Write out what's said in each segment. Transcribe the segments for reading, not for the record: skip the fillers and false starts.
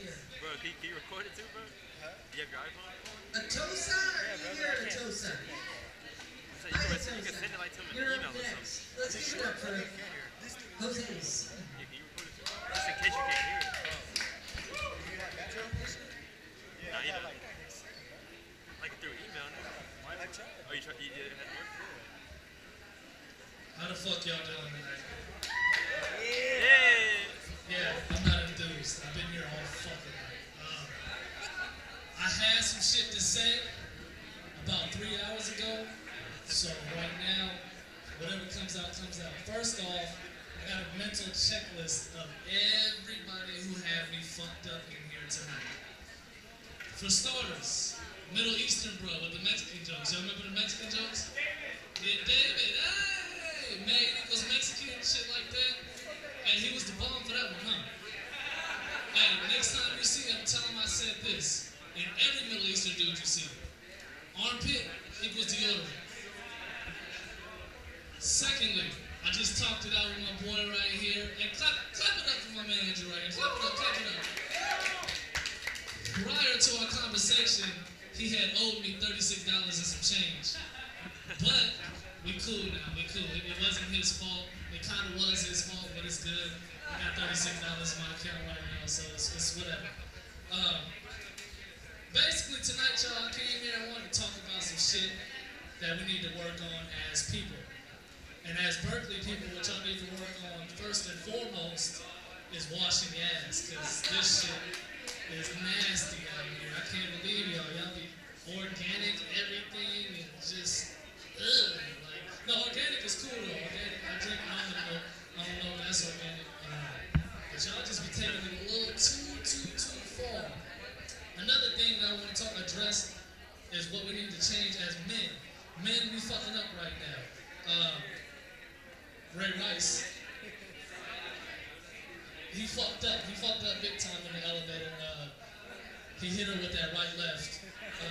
Bro, can you record it too, bro? You have your iPhone? Atosa, here, Atosa. So Hi, you can Atosa. send it like to him in You're an up email or something. next. Let's give it up for Jose's. Yeah, can you record it too? Just in case you can't hear it. No, you don't. Like through email, no? Oh, you did it had to work? How the fuck y'all doing tonight? Yeah! Yeah, I'm not enthused. I've been here all fucking night. I had some shit to say about 3 hours ago, so right now, whatever comes out, comes out. First off, I got a mental checklist of everybody who had me fucked up in here tonight. For starters, Middle Eastern bro with the Mexican jokes. Y'all remember the Mexican jokes? Yeah, David, hey! Man equals Mexican and shit like that. And he was the bomb for that one, huh? Hey, next time you see him, tell him I said this. In every Middle Eastern dude you see, armpit equals deodorant. Secondly, I just talked it out with my boy right here. And clap it up for my manager right here. Clap it up. Prior to our conversation, he had owed me $36 and some change. But we cool now, we cool. It wasn't his fault. It kind of was his fault, but it's good. I got $36 in my account right now, so it's whatever. Basically tonight, y'all, I came here, I wanted to talk about some shit that we need to work on as people. And as Berkeley people, what y'all need to work on first and foremost is washing your ass, because this shit is nasty out here. I can't believe y'all. Y'all be organic, everything, and just, ugh. Like, no, organic is cool though. Organic, I drink almond milk. I don't know if that's organic. But y'all just be taking it a little too far. Another thing that I want to address is what we need to change as men. Men, we fucking up right now. Ray Rice, he fucked up. He fucked up big time in the elevator. He hit her with that right left.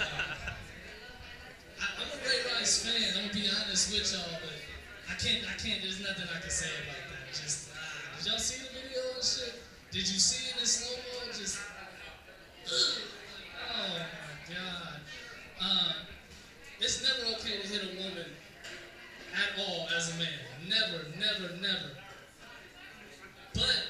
I'm a Ray Rice fan. I'm gonna be honest with y'all, but I can't. There's nothing I can say about that. Just, did y'all see the video and shit? Did you see it in slow mo? Just, ugh. Oh my God. It's never okay to hit a woman at all as a man. Never. But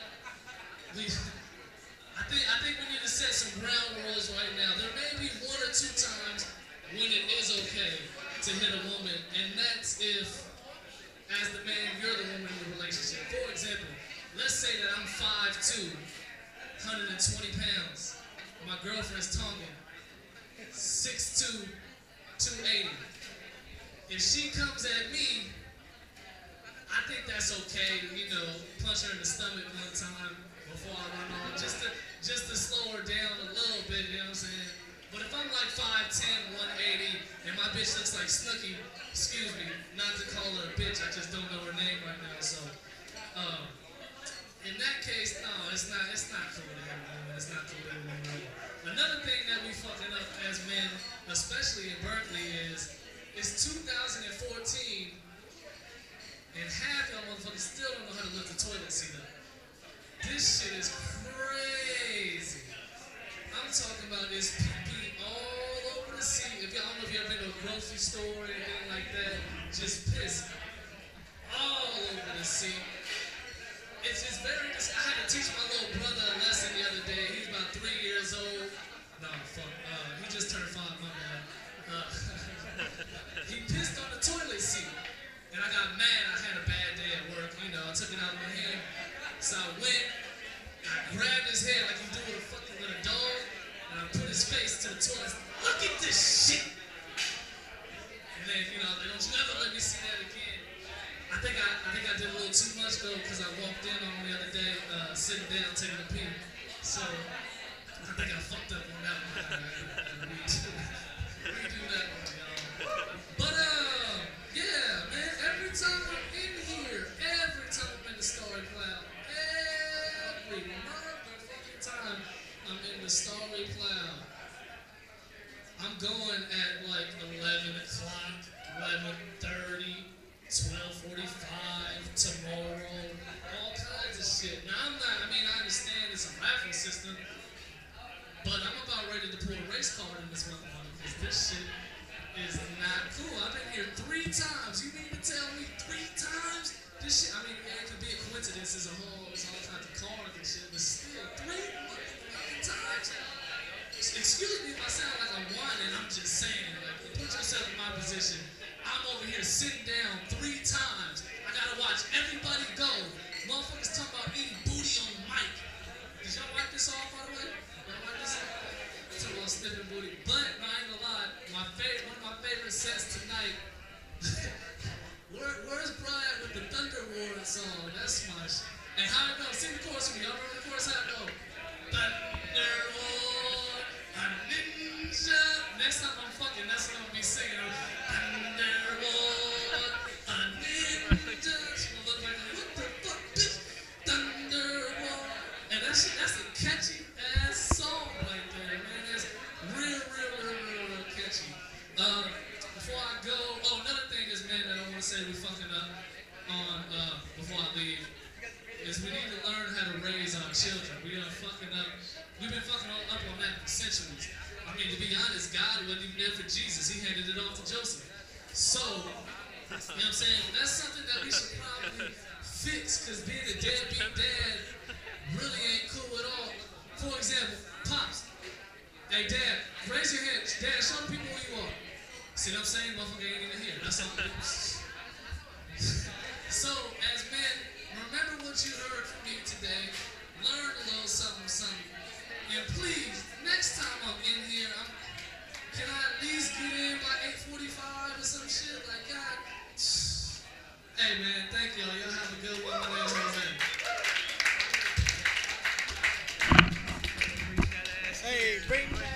I think we need to set some ground rules right now. There may be 1 or 2 times when it is okay to hit a woman, and that's if, as the man, you're the woman in the relationship. For example, let's say that I'm 5'2", 120 pounds. My girlfriend's Tongan, 6'2", 280. If she comes at me, I think that's okay to, punch her in the stomach one time before I run on, just to slow her down a little bit, you know what I'm saying? But if I'm like 5'10", 180, and my bitch looks like Snooki, excuse me, not to call her a bitch, I just don't know her name right now, so, in that case, no, it's not cool to have a woman, it's not cool to have a woman. Another thing that we fucking up as men, especially in Berkeley, is it's 2014, and half y'all motherfuckers still don't know how to lift the toilet seat up. This shit is crazy. I'm talking about this pee all over the seat. If y'all don't know if you ever been to a grocery store or anything like that, just piss all over the seat. It's just very, I had to teach my little brother a lesson the other day. He's about 3 years old. No, fuck, he just turned 5, my bad. He pissed on the toilet seat. And I got mad. I had a bad day at work. I took it out of my hand. So I went, I grabbed his head like you do with a dog, and I put his face to the toilet. Look at this shit! And then, like, don't you ever let me see that again. I think I did a little too much though, because I walked in on the other day, sitting down, taking a pee. So I think I fucked up on that one. Redo that one, y'all. But yeah, man, every time I'm in here, every time I'm in the Starry Cloud, every motherfucking time I'm in the Starry Cloud, I'm going at like 11 o'clock, 11:30, 12:45, tomorrow, all kinds of shit. Now I understand it's a raffle system, But I'm about ready to pull a race card in this motherfucker because this shit is not cool. I've been here 3 times. You mean to tell me 3 times? This shit, I mean, yeah, it could be a coincidence. It's all kinds of cards and shit, but still, 3 motherfucking times. Excuse me if I sound like I'm whining. I'm just saying, like, put yourself in my position. I'm over here sitting down 3 times. I gotta watch everybody go. Motherfuckers talking about eating booty on the mic. Did y'all wipe this off, by the way? Y'all wipe this off? Talking about sniffing booty. But, I ain't gonna lie, one of my favorite sets tonight. Where's Brian with the Thunder Roaring song? That's my shit. And how it goes? Sing the chorus with me. Y'all remember the chorus? How it go? Thunder Roar, a ninja. Next time I'm fucking, that's what I'm gonna be singing. Thunder Roar, a ninja. She's gonna look like, what the fuck, bitch? Thunder Roar. And that's a catchy ass song right there, man. That's real catchy. Before I go, another thing is, man, that I want to say we fucking up on before I leave is we need to learn how to raise our children. We are fucking up. We've been fucking up on that for centuries. I mean, to be honest, God wasn't even there for Jesus. He handed it off to Joseph. So, you know what I'm saying? That's something that we should probably fix, because being a deadbeat dad really ain't cool at all. For example, Pops. Hey, Dad, raise your hand. Dad, show the people who you are. See what I'm saying? Motherfucker ain't even here. That's all. So, as men, remember what you heard from me today. Learn a little something. And please, next time I'm in here, can I at least get in by 8:45 or some shit? Like, God. Hey, man, thank y'all. Y'all have a good one. My name's Jose. Hey, bring